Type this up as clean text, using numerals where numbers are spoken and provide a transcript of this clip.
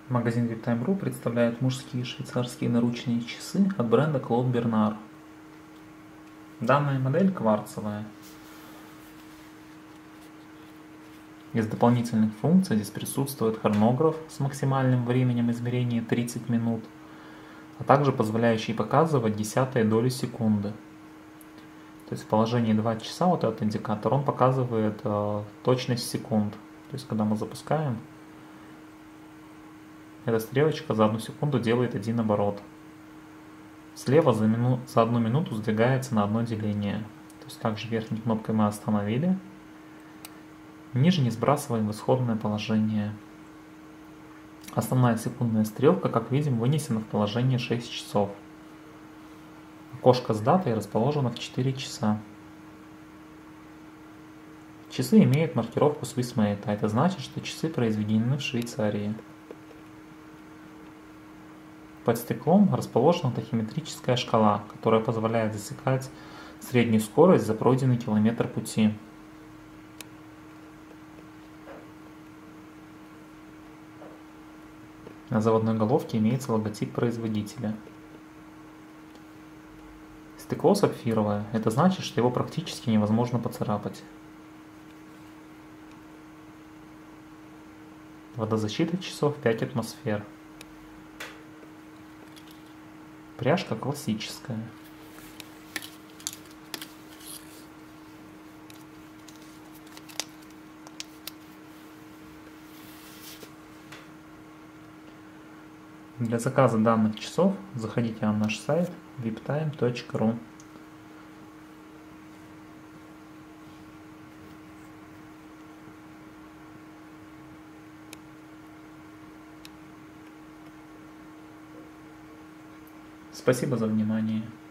Магазин VIPTIME.RU представляет мужские швейцарские наручные часы от бренда Claude Bernard. Данная модель кварцевая. Из дополнительных функций здесь присутствует хронограф с максимальным временем измерения 30 минут, а также позволяющий показывать десятые доли секунды. То есть в положении 2 часа вот этот индикатор, он показывает точность секунд. То есть когда мы запускаем, эта стрелочка за 1 секунду делает 1 оборот. Слева за 1 минуту сдвигается на 1 деление. То есть также верхней кнопкой мы остановили. Нижней сбрасываем в исходное положение. Основная секундная стрелка, как видим, вынесена в положение 6 часов. Окошко с датой расположено в 4 часа. Часы имеют маркировку Swissmade, а это значит, что часы произведены в Швейцарии. Под стеклом расположена тахиметрическая шкала, которая позволяет засекать среднюю скорость за пройденный километр пути. На заводной головке имеется логотип производителя. Стекло сапфировое, это значит, что его практически невозможно поцарапать. Водозащита часов 5 атмосфер. Пряжка классическая. Для заказа данных часов заходите на наш сайт viptime.ru. Спасибо за внимание.